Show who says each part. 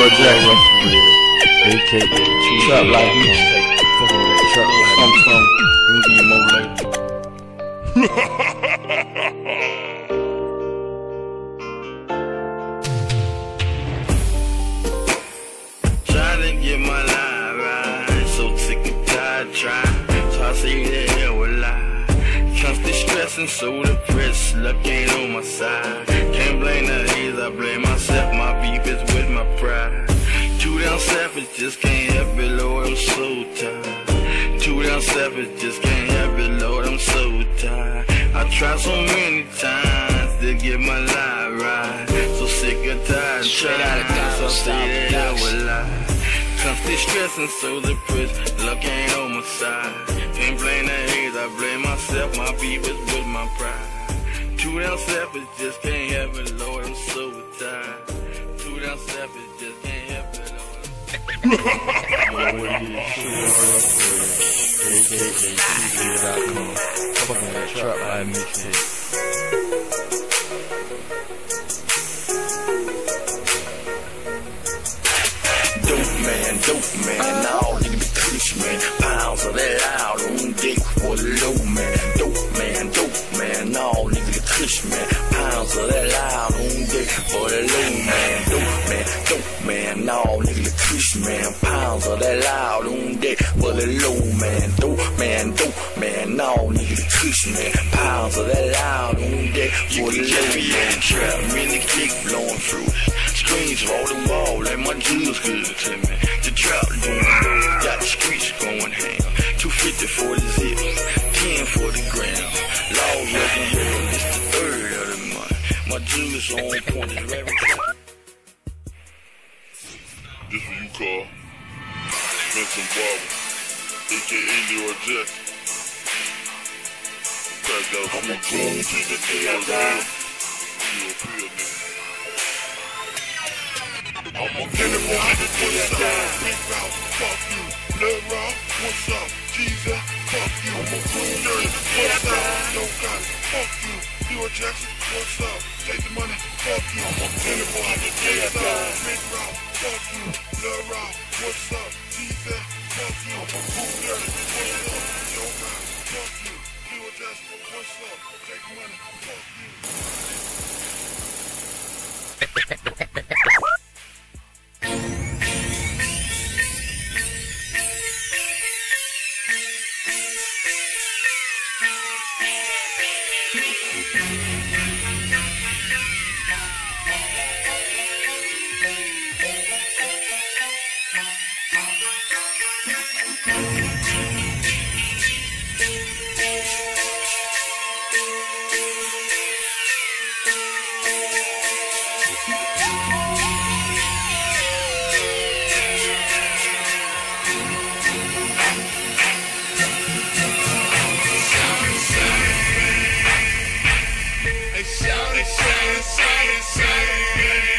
Speaker 1: Leroy Jackson, aka Trap Life Mixtape. Fuck with that Trap Life. Let me give you more later.
Speaker 2: Trying to get my life right, so sick and tired trying. So I say the hell will lie. Constant stressing, so depressed, luck ain't on my side. Can't blame the haze, I blame myself, my beef is with my pride. Too damn selfish, just can't help it, Lord, I'm so tired. Too damn selfish, just can't help it, Lord, I'm so tired. I tried so many times to get my life right, so sick and tired trying, so I say the hell will lie. Constant stressing, so depressed, luck ain't on my side. Can't blame the haze, I blame myself, my beef is with my pride. Too damn selfish, just can't help it, Lord, I'm so tired. Too damn selfish, just can't help it, Lord.
Speaker 1: Fucking that Trap Life Mixtape.
Speaker 2: Dope man, all nigga be kush man. Pounds of that out on deck for the low man. Dope man, all nigga be kush man. Pounds of that out on deck for the low man. Dope man, all nigga be kush man. Pounds of that out on deck for the low man. Dope man, all nigga be kush man. Pounds of that out on deck for the low man. Trap me in the kick blowing through. Screens roll the wall like my jewels good to me. The trap doing got the streets going ham. 250 for the zip, 10 for the gram. Law looking here, it's the third of the month. My jewels on point is very tight.
Speaker 3: This for you, Carl. Vincent Barber, aka Leroy Jackson. Back out from the goons in the day I live. You a real nigga. I'm a killer boy, what's up? Big Ralph, fuck you. Lil Ralph, what's up? Jesus, fuck you. I'm a cool nerd, what's up? No God, fuck you. Leroy Jackson, what's up? Take the money, fuck you. I'm a killer boy, what's up? Big Ralph, fuck you. Lil Ralph, what's up? Jesus, fuck you. I'm a cool nerd, what's up? No God, fuck you. Leroy Jackson, what's up? Take the money, fuck you. They say,